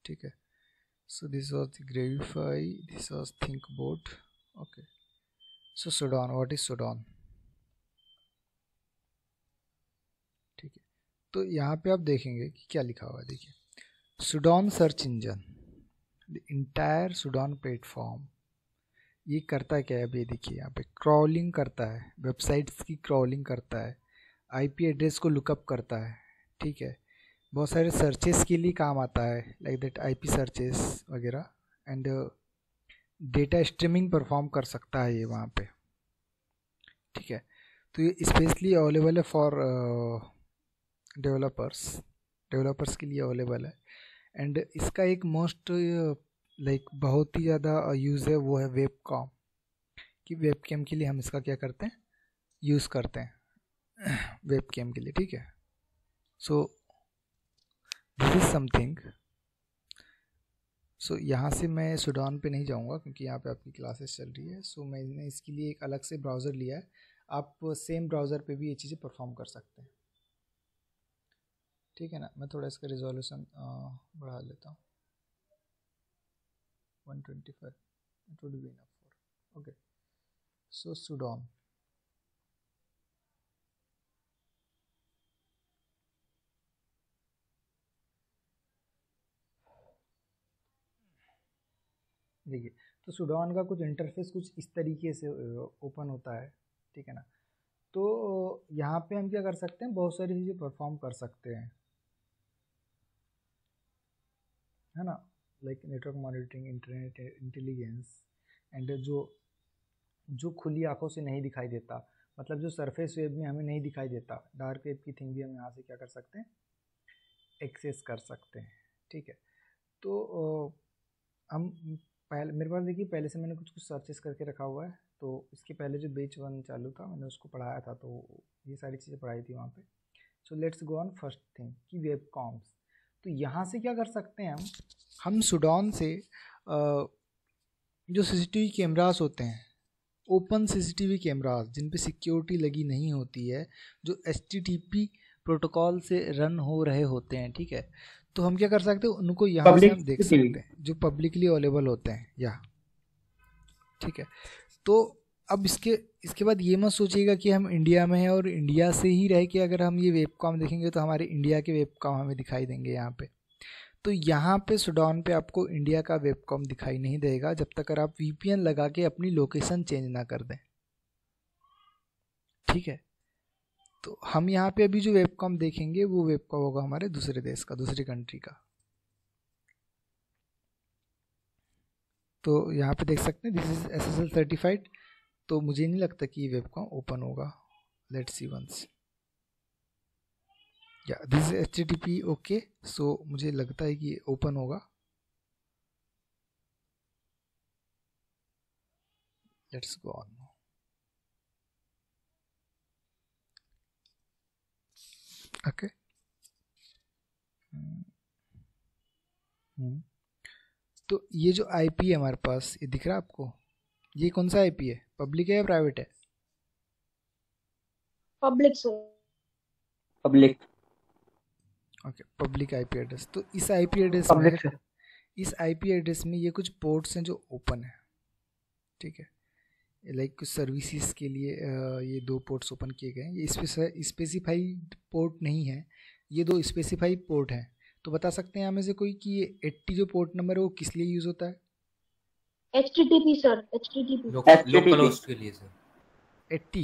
ठीक है. So this was the Gravify, this was ThinkBot. Okay. So Sudan, what is Sudan? ठीक है. तो यहाँ पे आप देखेंगे कि क्या लिखा हुआ है. देखिए, Sudan search engine, the entire Sudan platform. ये करता क्या है? अभी देखिए यहाँ पे क्रॉलिंग करता है, वेबसाइट्स की क्रॉलिंग करता है, आईपी एड्रेस को लुकअप करता है. ठीक है. बहुत सारे सर्चेस के लिए काम आता है, लाइक दैट आईपी सर्चेस वगैरह. एंड डेटा स्ट्रीमिंग परफॉर्म कर सकता है ये वहाँ पे. ठीक है. तो ये स्पेशली अवेलेबल है फॉर डेवलपर्स के लिए अवेलेबल है. एंड इसका एक मोस्ट लाइक बहुत ही ज़्यादा यूज़ है, वो है वेबकॉम. कि वेबकैम के लिए हम इसका क्या करते हैं, यूज़ करते हैं वेबकैम के लिए. ठीक है. So this is something. So यहाँ से मैं सुडान पे नहीं जाऊँगा क्योंकि यहाँ पे आपकी क्लासेस चल रही है. सो मैंने इसके लिए एक अलग से ब्राउज़र लिया है. आप सेम ब्राउज़र पे भी ये चीज़ें परफॉर्म कर सकते हैं. ठीक है ना. मैं थोड़ा इसका रिजोल्यूशन बढ़ा लेता हूँ. 125 it would be enough for. Okay. So Sudan. देखिए, तो सुडान का कुछ इंटरफेस कुछ इस तरीके से ओपन होता है. ठीक है ना. तो यहाँ पे हम क्या कर सकते हैं, बहुत सारी चीज़ें परफॉर्म कर सकते हैं, है ना. Like network monitoring, internet intelligence. And जो खुली आंखों से नहीं दिखाई देता, मतलब जो सरफेस वेब में हमें नहीं दिखाई देता, डार्क वेब की थिंग भी हम यहाँ से क्या कर सकते हैं, एक्सेस कर सकते हैं. ठीक है. तो हम पहले, मेरे पास देखिए पहले से मैंने कुछ सर्चेस करके रखा हुआ है. तो इसके पहले जो बैच 1 चालू था मैंने उसको पढ़ाया था, तो ये सारी चीज़ें पढ़ाई थी वहाँ पे. So let's go on first thing कि वेबकॉम्स. तो यहाँ से क्या कर सकते हैं हम सुडान से जो सीसीटीवी कैमरास होते हैं, ओपन सीसीटीवी कैमरास जिन पे सिक्योरिटी लगी नहीं होती है, जो एचटीटीपी प्रोटोकॉल से रन हो रहे होते हैं. ठीक है. तो हम क्या कर सकते हैं, उनको यहाँ से हम देख सकते हैं, जो पब्लिकली अवेलेबल होते हैं यहाँ. ठीक है. तो अब इसके बाद ये मत सोचिएगा कि हम इंडिया में हैं और इंडिया से ही रह के अगर हम ये वेबकॉम देखेंगे तो हमारे इंडिया के वेबकॉम हमें दिखाई देंगे यहाँ पे. तो यहाँ पे सुडान पे आपको इंडिया का वेबकॉम दिखाई नहीं देगा जब तक आप वीपीएन लगा के अपनी लोकेशन चेंज ना कर दें. ठीक है. तो हम यहाँ पे अभी जो वेबकॉम देखेंगे वो वेबकॉम होगा हमारे दूसरे देश का, दूसरी कंट्री का. तो यहाँ पे देख सकते हैं दिस इज एसएसएल सर्टिफाइड. तो मुझे नहीं लगता कि ये वेबकॉम ओपन होगा. Let's see once. या this is HTTP. Okay. So मुझे लगता है कि ओपन होगा. Let's go on. ओके. तो ये जो आईपी है हमारे पास, ये दिख रहा है आपको, ये कौन सा आईपी है, पब्लिक है या प्राइवेट है? Public sir. Public. Okay, public IP address. तो इस आईपी एड्रेस में ये कुछ पोर्ट्स हैं जो ओपन है. ठीक है. लाइक कुछ सर्विसेज के लिए ये 2 पोर्ट्स ओपन किए गए हैं. ये स्पेसिफाइड पोर्ट नहीं है, ये 2 स्पेसिफाइड पोर्ट हैं. तो बता सकते हैं हमें से कोई कि ये 80 जो पोर्ट नंबर है वो किस लिए यूज होता है? HTTP sir. HTTP local host के लिए सर. 80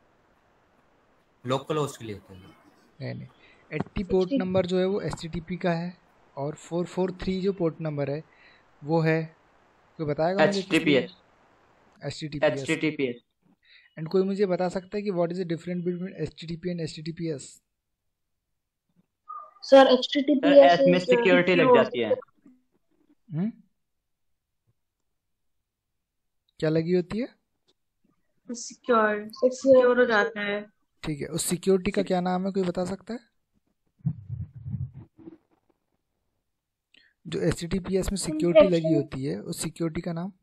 लोकल होस्ट के लिए होता है. नहीं, 80 पोर्ट नंबर जो है वो HTTP का है. और 443 जो पोर्ट नंबर है वो है, कोई बताएगा मुझे? HTTPS. एंड कोई मुझे बता सकता है कि what is the difference between HTTP and HTTPS? Sir HTTPS में सिक्योरिटी लग जाती है. क्या लगी होती है? सिक्योर हो जाता है. ठीक है. उस सिक्योरिटी का क्या नाम है, कोई बता सकता है? जो HTTPS में सिक्योरिटी लगी होती है उस सिक्योरिटी का नाम?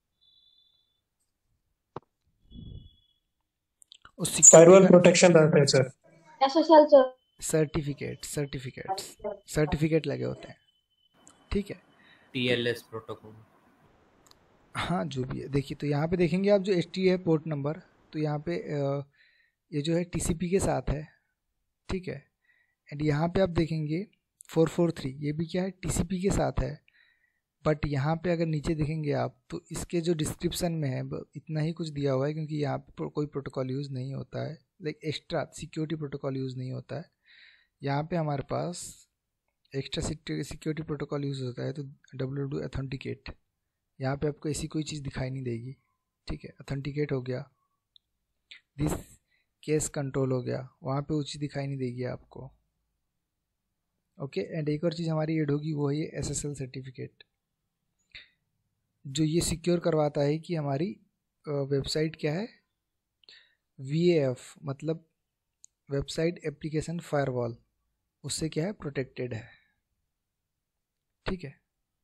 उस फायरवॉल प्रोटेक्शन रहता है सर. SSL sir. सर्टिफिकेट लगे होते हैं. ठीक है। TLS protocol. हाँ जो भी है, देखिए तो यहाँ पे देखेंगे आप जो HT है पोर्ट नंबर, तो यहाँ पे ये जो है TCP के साथ है, ठीक है। एंड यहाँ पे आप देखेंगे 443, ये भी क्या है, TCP के साथ है। बट यहाँ पे अगर नीचे देखेंगे आप तो इसके जो डिस्क्रिप्शन में है इतना ही कुछ दिया हुआ है, क्योंकि यहाँ पे कोई प्रोटोकॉल यूज़ नहीं होता है, like extra security protocol use नहीं होता है। यहाँ पे हमारे पास एक्स्ट्रा सिक्योरिटी प्रोटोकॉल यूज़ होता है तो WWW ऑथेंटिकेट, यहाँ पे आपको ऐसी कोई चीज़ दिखाई नहीं देगी, ठीक है। ऑथेंटिकेट हो गया, दिस केस कंट्रोल हो गया, वहाँ पे वो चीज़ दिखाई नहीं देगी आपको, ओके। एंड एक और चीज़ हमारी ऐड होगी, वो है ये SSL सर्टिफिकेट, जो ये सिक्योर करवाता है कि हमारी वेबसाइट क्या है, VAF मतलब वेबसाइट एप्लीकेशन फायरवॉल, उससे क्या है, प्रोटेक्टेड है, ठीक है।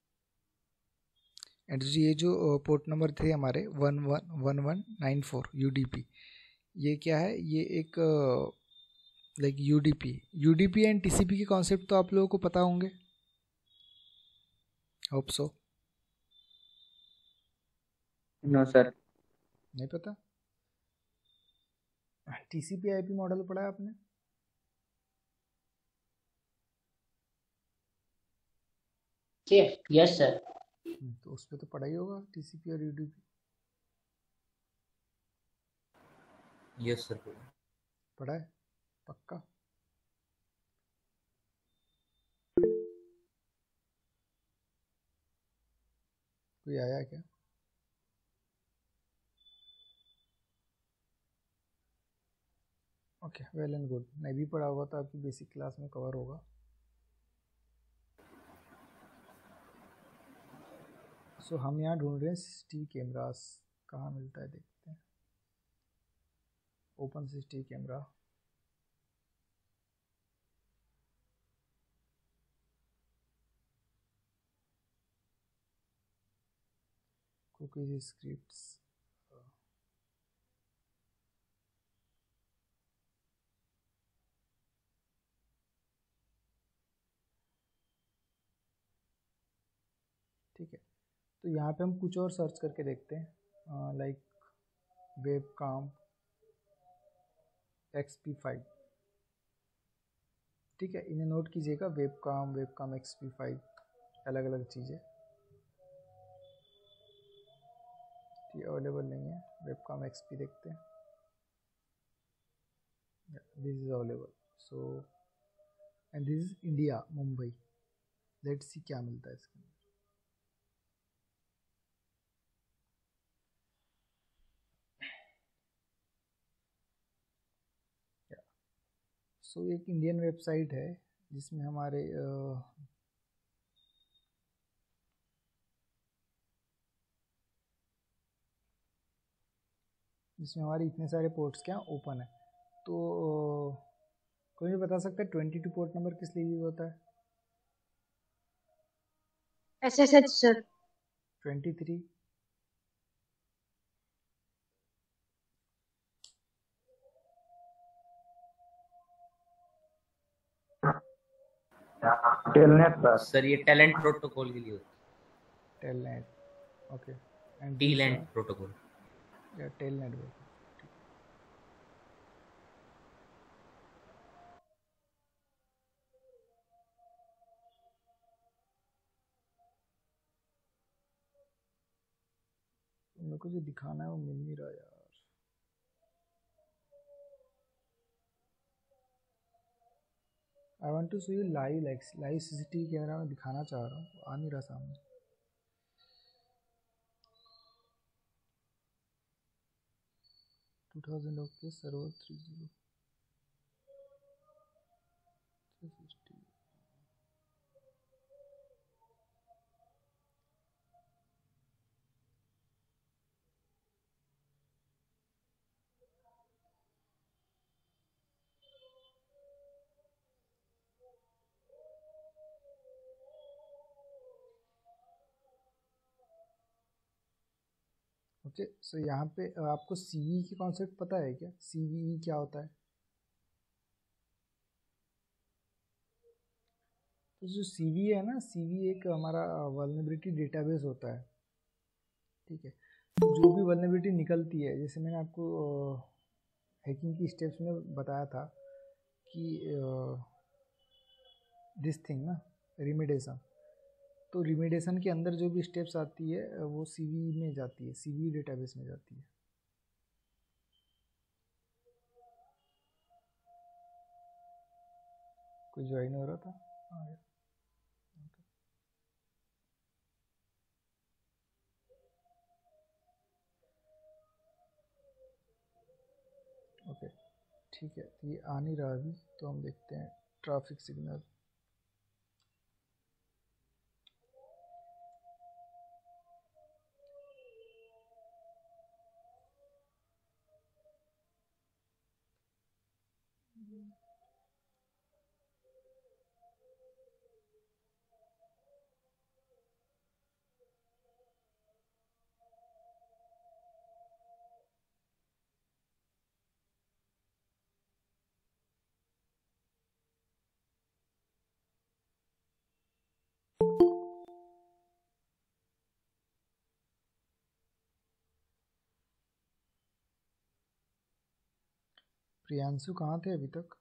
एंड ये जो पोर्ट नंबर थे हमारे 111194 UDP, ये क्या है, ये एक लाइक UDP एंड TCP के कॉन्सेप्ट तो आप लोगों को पता होंगे, होप सो। No sir. नहीं पता? TCP IP मॉडल पढ़ा है आपने? Yes sir. तो उस पर तो पढ़ा ही होगा TCP और UDP। Yes sir. पढ़ा है पक्का? कोई आया क्या? Okay, well and good. नहीं भी पढ़ा होगा तो आपकी बेसिक क्लास में कवर होगा। सो हम यहाँ ढूंढ रहे हैं CCTV कैमरास, कहाँ मिलता है देखते हैं। Open CCTV camera, cookies scripts, ठीक है। तो यहाँ पे हम कुछ और सर्च करके देखते हैं, लाइक वेबकाम XP5, ठीक है। इन्हें नोट कीजिएगा, वेबकाम XP5 अलग अलग चीज़ें, ये अवेलेबल नहीं है। वेबकाम XP देखते हैं, this is available. So and this is India, Mumbai. Let's see क्या मिलता है इसके अंदर। सो एक इंडियन वेबसाइट है जिसमें हमारे जिसमें हमारे इतने सारे पोर्ट्स क्या ओपन है। तो कोई भी बता सकता है 22 पोर्ट नंबर किस लिए यूज होता है? SSH sir. 23, telnet sir. Sir ये टैलेंट प्रोटोकॉल के लिए होता टेलनेट, ओके। है। And TLANT protocol. या टेलनेट बोलते हैं। मेरे को जो दिखाना है वो मिल नहीं रहा यार। I want to see you live, live CCTV camera में दिखाना चाह रहा हूँ, आ नहीं रहा सामने। Okay, server 30 360। ओके, सो यहाँ पे आपको CVE के कॉन्सेप्ट पता है क्या? CVE क्या होता है? तो जो CV है ना, CV एक हमारा वल्नरेबिलिटी डेटाबेस होता है, ठीक है। तो जो भी वल्नरेबिलिटी निकलती है, जैसे मैंने आपको हैकिंग की स्टेप्स में बताया था कि दिस थिंग ना, रिमेडिएशन, तो रिमेडिएशन के अंदर जो भी स्टेप्स आती है वो CV में जाती है, CV डेटाबेस में जाती है। कोई ज्वाइन हो रहा था? ओके, ठीक है। तो ये आ नहीं रहा अभी, तो हम देखते हैं ट्रैफिक सिग्नल। प्रियांशु कहाँ थे अभी तक?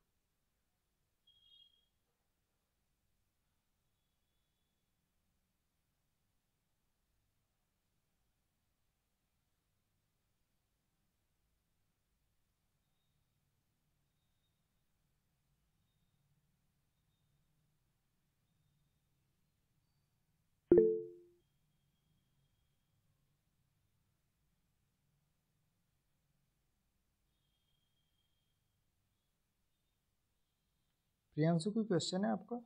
प्रियांशु कोई क्वेश्चन है आपका?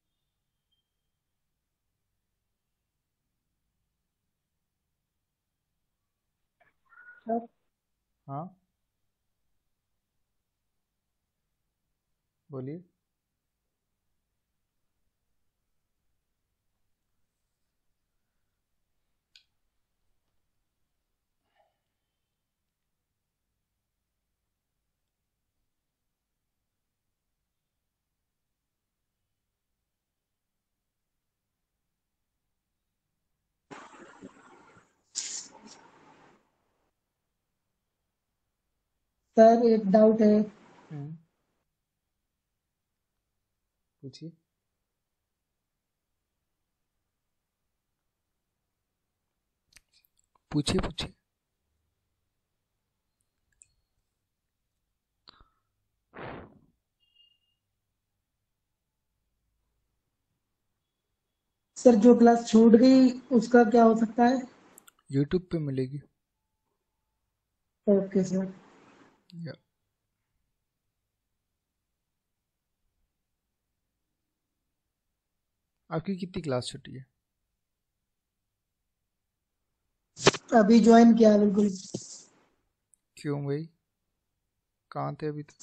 सर हाँ, बोलिए। सर एक डाउट है। पूछिए। पूछिए पूछिए। सर जो क्लास छूट गई उसका क्या हो सकता है? यूट्यूब पे मिलेगी। Okay sir. या आपकी कितनी क्लास छुट्टी है? अभी ज्वाइन किया बिल्कुल। क्यों भाई, कहाँ थे अभी तक?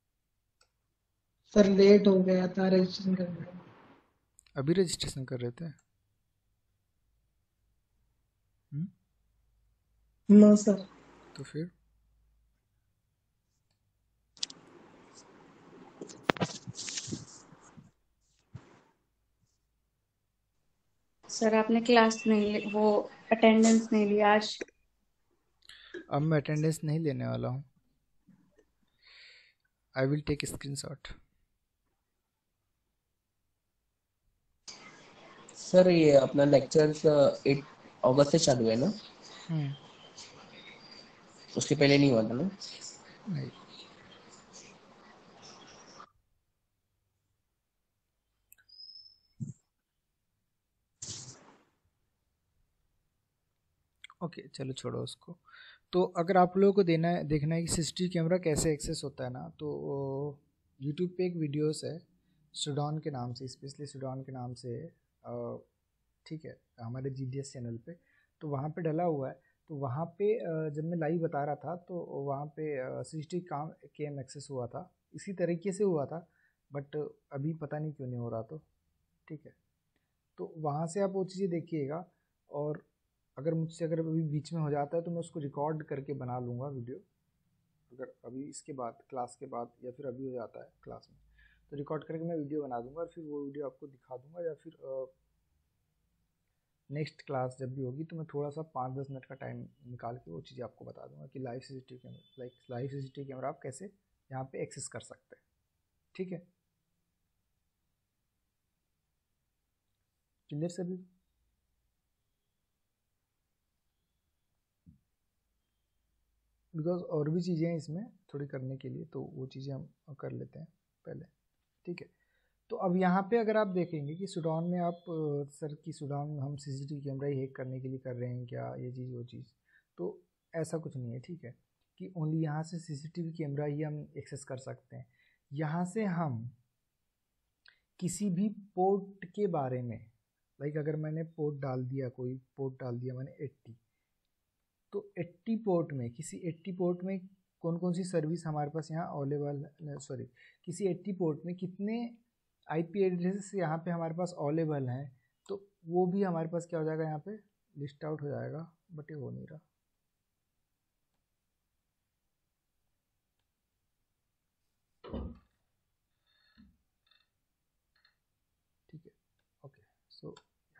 सर लेट हो गया था रजिस्ट्रेशन करने में। अभी रजिस्ट्रेशन कर रहे थे? No sir. तो फिर सर आपने क्लास नहीं वो अटेंडेंस नहीं लिया आज। अब मैं अटेंडेंस नहीं लेने वाला हूँ। I will take screenshot. Sir ये अपना लेक्चर्स 8 अगस्त से चालू है ना? उसके पहले नहीं हुआ था ना? नहीं। ओके, चलो छोड़ो उसको। तो अगर आप लोगों को देखना है कि CCTV कैमरा कैसे एक्सेस होता है ना, तो यूट्यूब पे एक वीडियोस है सुडॉन के नाम से, स्पेशली सुडॉन के नाम से, ठीक है, हमारे GDS चैनल पे। तो वहाँ पे डला हुआ है। तो वहाँ पे जब मैं लाइव बता रहा था तो वहाँ पे CCTV कैम एक्सेस हुआ था, इसी तरीके से हुआ था, बट अभी पता नहीं क्यों नहीं हो रहा। तो ठीक है, तो वहाँ से आप वो चीज़ें देखिएगा। और अगर मुझसे अगर अभी बीच में हो जाता है तो मैं उसको रिकॉर्ड करके बना लूँगा वीडियो, अगर अभी इसके बाद क्लास के बाद या फिर अभी हो जाता है क्लास में, तो रिकॉर्ड करके मैं वीडियो बना दूंगा और फिर वो वीडियो आपको दिखा दूंगा, या फिर नेक्स्ट क्लास जब भी होगी तो मैं थोड़ा सा 5-10 मिनट का टाइम निकाल के वो चीज़ें आपको बता दूंगा कि live CCTV camera, live CCTV camera आप कैसे यहाँ पे एक्सेस कर सकते हैं। ठीक है, क्लियर सभी? बिकॉज और भी चीज़ें हैं इसमें थोड़ी करने के लिए, तो वो चीज़ें हम कर लेते हैं पहले। ठीक है, तो अब यहाँ पे अगर आप देखेंगे कि सूडान में आप सर की सूडान में हम सीसीटीवी कैमरा ही हैक करने के लिए कर रहे हैं क्या, ये चीज़ वो चीज़, तो ऐसा कुछ नहीं है। ठीक है, कि ओनली यहाँ से सीसीटीवी कैमरा ही हम एक्सेस कर सकते हैं। यहाँ से हम किसी भी पोर्ट के बारे में, लाइक अगर मैंने पोर्ट डाल दिया, कोई पोर्ट डाल दिया मैंने 80, तो 80 पोर्ट में, किसी 80 पोर्ट में कौन कौन सी सर्विस हमारे पास यहाँ अवेलेबल, सॉरी, किसी 80 पोर्ट में कितने आईपी एड्रेस यहाँ पे हमारे पास अवेलेबल हैं, तो वो भी हमारे पास क्या हो जाएगा, यहाँ पे लिस्ट आउट हो जाएगा, बट ये हो नहीं रहा। ठीक है, ओके, सो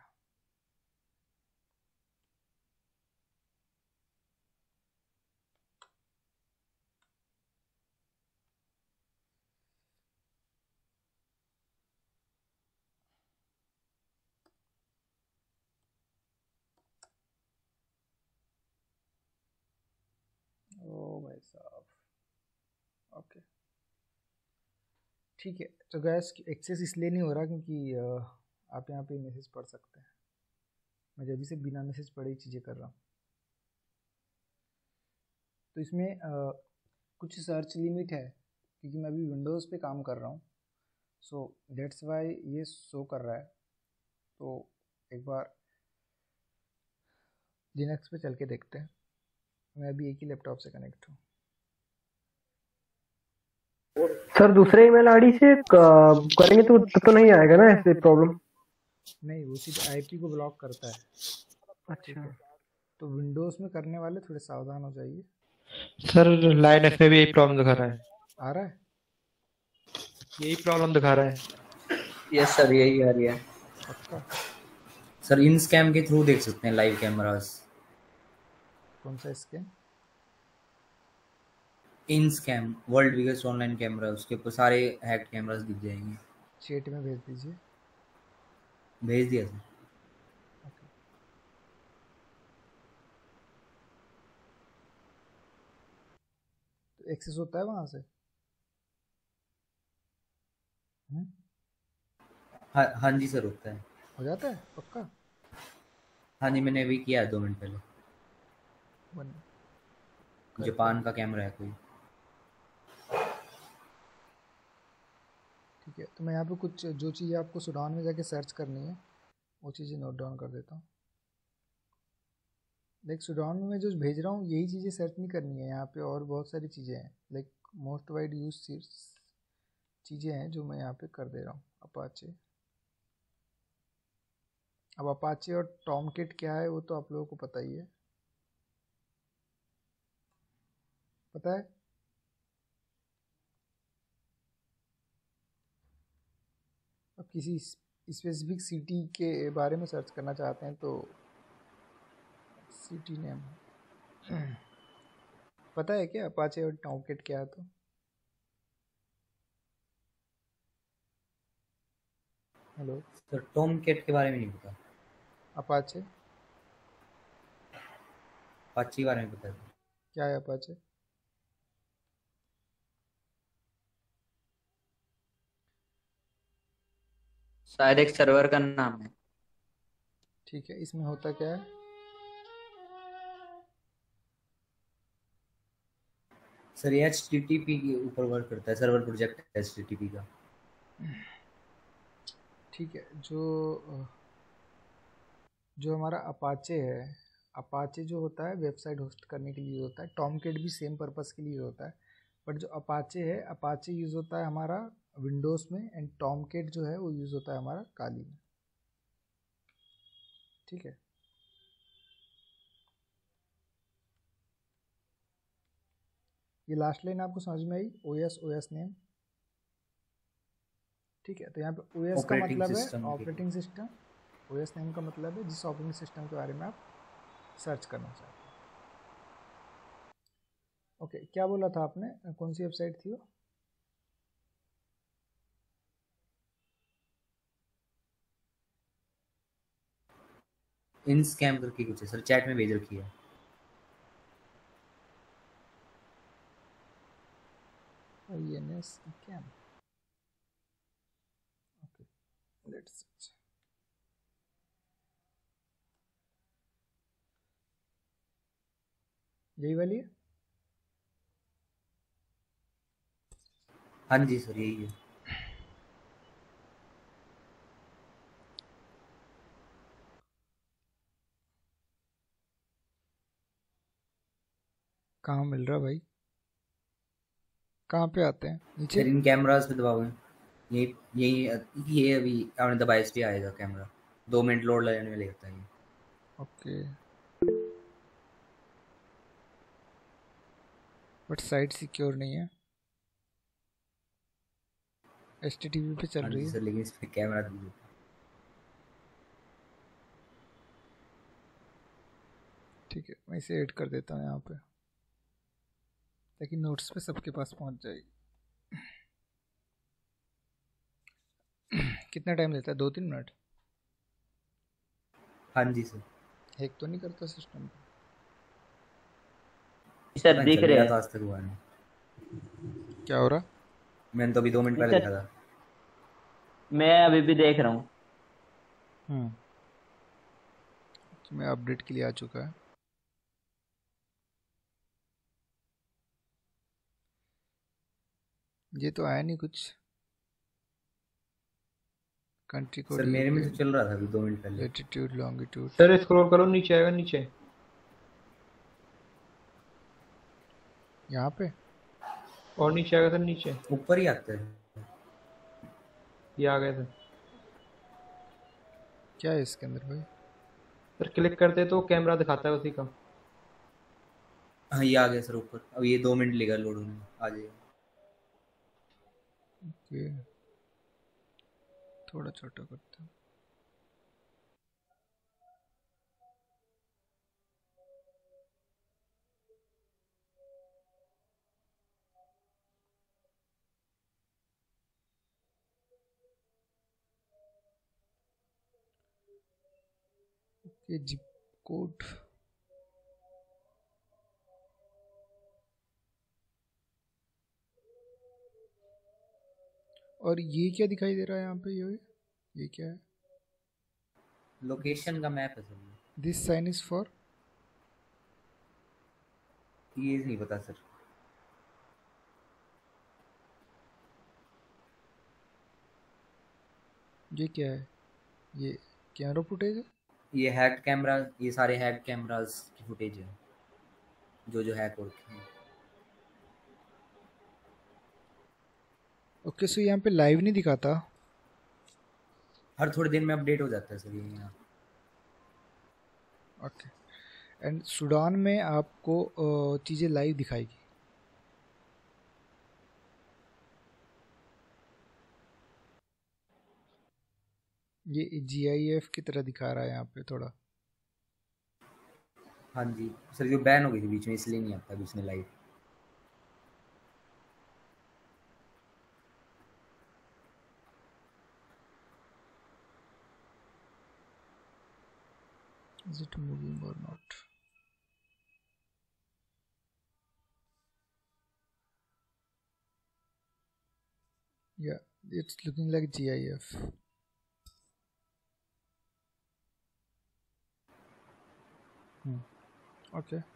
ओ भाई साहब, ओके ठीक है। तो गैस एक्सेस इसलिए नहीं हो रहा क्योंकि आप यहाँ पे मैसेज पढ़ सकते हैं, मैं जब से बिना मैसेज पढ़े ही चीज़ें कर रहा हूँ। तो इसमें कुछ सर्च लिमिट है क्योंकि मैं अभी विंडोज़ पे काम कर रहा हूँ, सो दैट्स वाई ये शो कर रहा है। तो एक बार लिनक्स पे चल के देखते हैं, मैं अभी एक ही लैपटॉप से कनेक्ट हूँ। सर दूसरे ईमेल आईडी से करेंगे तो तब तो नहीं आएगा ना ऐसे प्रॉब्लम? नहीं, वो सीधे आईपी को ब्लॉक करता है। ठीक अच्छा है, तो विंडोज़ में करने वाले थोड़े सावधान हो जाइए। सर लाइन एफ में भी यही प्रॉब्लम दिखा रहा है, आ रहा है? यही प्रॉब्लम दिखा रहा है। यस सर, यही आ रही है पक्का? सर। इन स्कैम के थ्रू देख सकते हैं लाइव कैमरास। कौन सा स्कैम? Insecam world biggest online camera, उसके ऊपर सारे हैक्ड कैमरास दिख जाएंगे। चैट में भेज दीजिए। भेज दिया सर। ओके, तो एक्सेस होता है वहाँ से? हाँ जी सर, होता है। हो जाता है पक्का? हाँ जी, मैंने अभी किया है 2 मिनट पहले। वन जापान का कैमरा है कोई। ठीक है, तो मैं यहाँ पे कुछ जो चीज़ें आपको सूडान में जाके सर्च करनी है वो चीज़ें नोट डाउन कर देता हूँ। लाइक सूडान में मैं जो भेज रहा हूँ यही चीज़ें सर्च नहीं करनी है, यहाँ पे और बहुत सारी चीज़ें हैं, लाइक मोस्ट वाइड यूज चीज़ें हैं जो मैं यहाँ पे कर दे रहा हूँ। अपाचे, अब अपाचे और टॉमकेट क्या है वो तो आप लोगों को पता ही है, पता है? अब किसी स्पेसिफिक सिटी के बारे में सर्च करना चाहते हैं तो सिटी नेम पता है क्या अपाचे और टॉमकेट क्या है? तो हेलो, सर टॉम कैट के बारे में नहीं पता, अपाचे अपाचे के बारे में पता है। क्या है? अपाचे शायद एक सर्वर का नाम है। ठीक है, इसमें होता क्या है? सर ये HTTP के ऊपर वर्क करता है, सर्वर प्रोजेक्ट है HTTP का। ठीक है, जो हमारा अपाचे है, अपाचे जो होता है वेबसाइट होस्ट करने के लिए होता है, टॉमकेट भी सेम पर्पस के लिए होता है, बट जो अपाचे है, अपाचे यूज़ होता है हमारा विंडोज़ में, एंड टॉमकेट जो है वो यूज़ होता है हमारा काली में। ठीक है, ये लास्ट लाइन आपको समझ में आई? ओएस नेम ठीक है। तो यहाँ पे ओएस का ऑपरेटिंग मतलब है system operating system. OS name का मतलब है जिस ऑपरेटिंग सिस्टम के बारे में आप सर्च करना चाहते हैं। ओके, क्या बोला था आपने, कौन सी वेबसाइट थी वो? इन स्कैम करके कुछ है सर, चैट में भेज रखी है। INS scam। Okay, let's search. यही वाली है? हाँ जी सर, यही है। कहाँ मिल रहा भाई, कहाँ पे आते हैं नीचे? सर इन कैमरास पे दबाओ, यही यही ये अभी आपने दबाया, इस पे आएगा कैमरा। 2 मिनट लोड लगाने में लगता है ये। ओके, बट साइट सिक्योर नहीं है, HTTP पे चल हाँ रही जी है। सर, लेकिन इस पे कैमरा दीजिए। ठीक है, मैं इसे ऐड कर देता हूँ यहाँ पे ताकि नोट्स पे सबके पास पहुँच जाएगी। कितना टाइम लेता है, 2-3 मिनट? हाँ जी सर। हैक तो नहीं करता सिस्टम को? पता सर नहीं दिख सर, रहे मेरा हैं। तो आज तक हुआ नहीं। क्या हो रहा? मैंने तो अभी 2 मिनट नहीं पहले सर, देखा था। मैं अभी भी देख रहा हूँ। मैं अपडेट के लिए आ चुका है। ये तो आया नहीं कुछ। कंट्री कोड सर मेरे में तो चल रहा था अभी 2 मिनट पहले। Latitude longitude. सर स्क्रॉल करो, नीचे आएगा, नीचे यहाँ पे और नीचे आएगा सर, नीचे ऊपर ही आता है। ये आ गया सर। क्या है इसके अंदर भाई? सर क्लिक करते तो कैमरा दिखाता है उसी का। हाँ ये आ गया सर ऊपर। अब ये 2 मिनट लेगा लोड होने में, आ जाएगा। ओके, थोड़ा छोटा करता हूँ। ये जिप कोड, और ये क्या दिखाई दे रहा है यहाँ पे? ये क्या है? लोकेशन का मैप है sir. This sign is for? ये नहीं पता सर। ये क्या है? ये कैमरा फुटेज है? ये हैक कैमरा, ये सारे हैक कैमरास की फुटेज है जो हैक हो रखे हैं। ओके, सो यहाँ पे लाइव नहीं दिखाता? हर थोड़ी देर में अपडेट हो जाता है सर ये यहाँ। ओके, एंड सूडान में आपको चीज़ें लाइव दिखाएगी? ये GIF की तरह दिखा रहा है यहाँ पे थोड़ा। हाँ जी सर, जो बैन हो गई थी बीच में, इसलिए नहीं आता बीच में live. Is it moving or not? Yeah, it's looking like GIF. Okay.